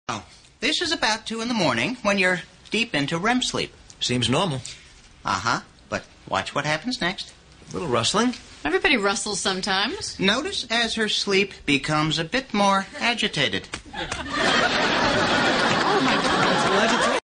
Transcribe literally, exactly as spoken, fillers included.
Oh, this is about two in the morning when you're deep into R E M sleep. Seems normal. Uh-huh. But watch what happens next. A little rustling. Everybody rustles sometimes. Notice as her sleep becomes a bit more agitated. Oh, my God.